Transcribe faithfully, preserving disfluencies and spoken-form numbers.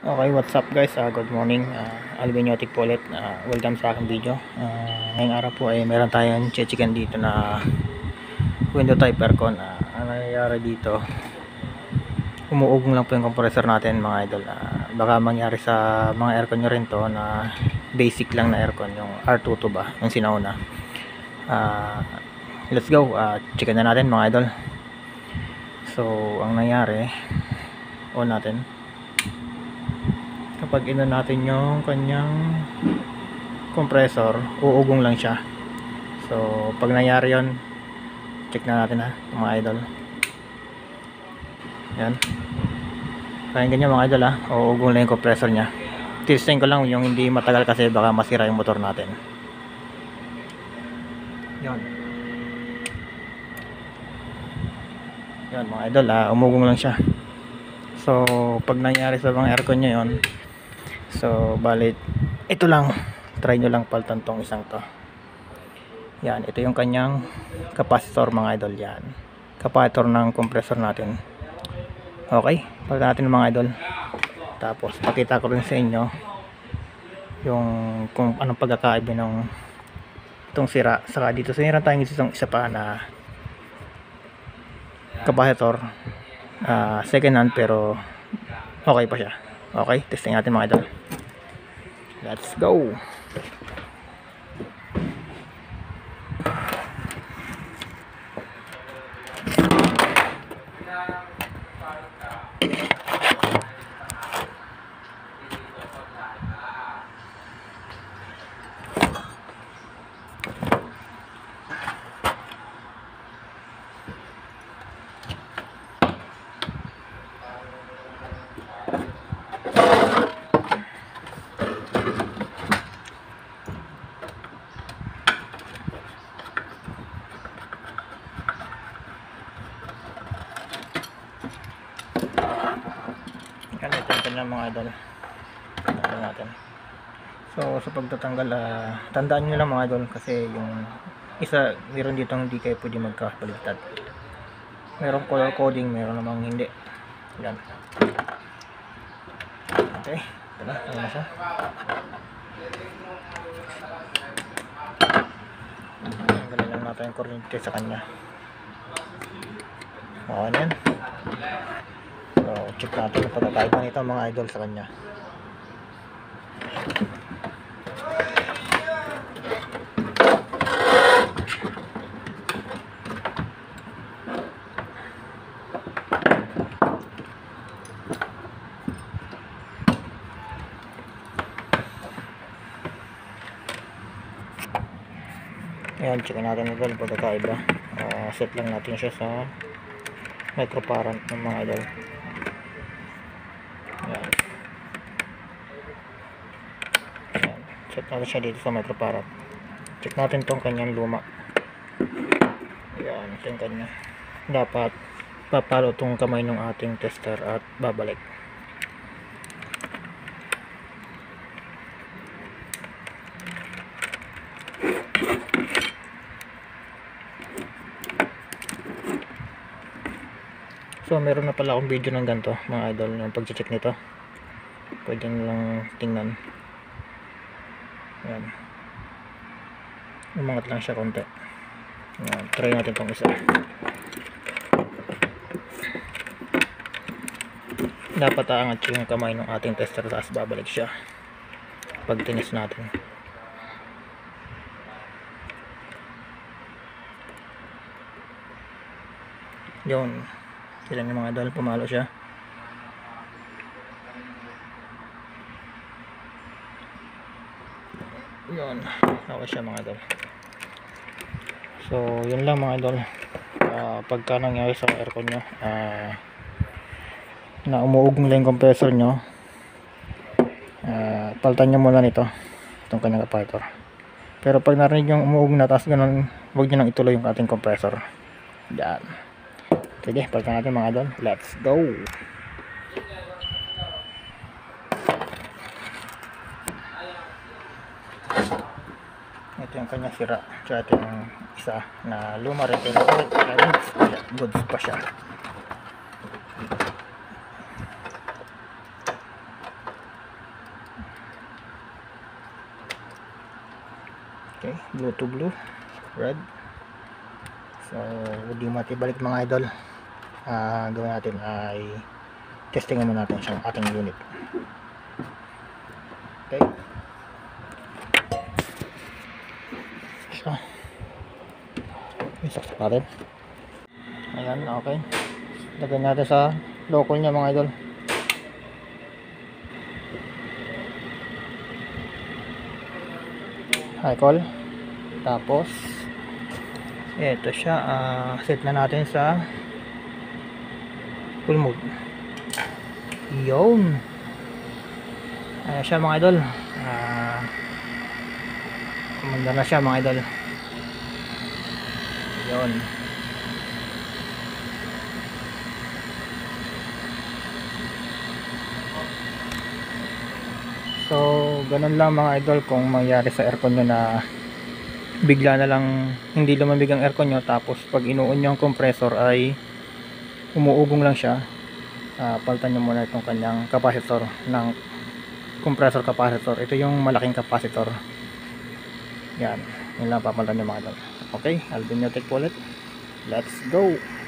Okay, what's up guys? Uh, good morning. Uh, Alvin Yotic po ulit. Uh, welcome sa aking video. Uh, ngayong araw po ay meron tayong chichikan dito na window type aircon. Uh, ang nangyayari dito, umuugong lang po yung compressor natin mga idol. Uh, baka mangyari sa mga aircon nyo rin to na basic lang na aircon, yung R twenty-two ba, yung sinauna. Uh, let's go. Uh, chicken na natin mga idol. So, ang nangyari, on natin. Kapag ino natin yung kanyang compressor, uugong lang siya. So pag nangyari yon, check na natin ha mga idol. Yan, kaya ganyan mga idol ha, uugong lang yung compressor nya. Testing ko lang yung hindi matagal kasi baka masira yung motor natin. Yan, yan mga idol ha, umugong lang siya. So pag nangyari sa mga aircon nyo yon, so balit ito lang, try nyo lang palitan tong isang to. Yan, ito yung kanyang capacitor mga idol. Yan, capacitor ng compressor natin. Okay, palitan natin mga idol. Tapos pakita ko rin sa inyo yung kung anong pagkakaiba ng itong sira. Saka dito sinira tayong isang isa pa na capacitor, uh, second hand pero okay pa siya. Okay, testing natin mga idol. Let's go. Yan, ito yung kanyang mga idol. Tanggal natin. So sa pagtatanggal, uh, tandaan nyo lang mga idol, kasi yung isa, meron dito hindi kayo pwede magkabaligtad. Meron color coding, meron namang hindi. Yan. Okay, ito na, tanggal na siya. Tanggalin lang natin yung kuryente sa kanya. Okay na yan. So check natin yung pagkakaiba nito mga idol sa kanya. Ayan, check natin ito yung pagkakaiba. Uh, set lang natin siya sa microfarad ng mga idol. Ayan. Ayan, set natin siya dito sa microfarad. Check natin tong kanyang luma. Ayan, ito yung kanya. Dapat papalo tong kamay ng ating tester at babalik. So meron na pala akong video ng ganito mga idol, yung pag-check nito. Pwede nyo lang tingnan. Ayan, umangat lang siya konti. Ayan, try natin itong isa. Dapat aangat yung kamay ng ating tester, tapos babalik siya pag tinis natin. Yun, sila yung mga idol, pumalo siya. Yun, okay siya mga idol. So yun lang mga idol. Uh, pagka nangyari sa aircon nyo, uh, na umuugong lang yung compressor nyo, uh, palitan nyo muna nito, itong kanyang capacitor. Pero pag narinig yung umuugong na, tapos ganun, huwag nyo nang ituloy yung ating compressor. Yan. Sige, palitan natin mga idol. Let's go. Ito yung kanya sira. Tsaka ito yung isa na luma rin, pero goods pa siya. Okay, blue to blue, red. So hindi matibalik mga idol. Uh, gawin natin ay testingan muna natin siyang ating unit. Okay, so isaksak natin. Ayan, okay, lagyan natin sa local nya mga idol. High call. Tapos eto siya, uh, set na natin sa full mode. Yun, ayan siya mga idol. uh, kumanda na siya mga idol. Yun, so ganun lang mga idol kung mangyari sa aircon nyo na bigla na lang hindi lumamig ang aircon nyo, tapos pag inuun nyo ang compressor ay umuugong lang siya. Uh, palitan nyo muna itong kanyang capacitor ng compressor capacitor. Ito yung malaking capacitor. Yan, yun lang papalitan nyo mga idol. Okay, Alvin Newtek po ulit. Let's go.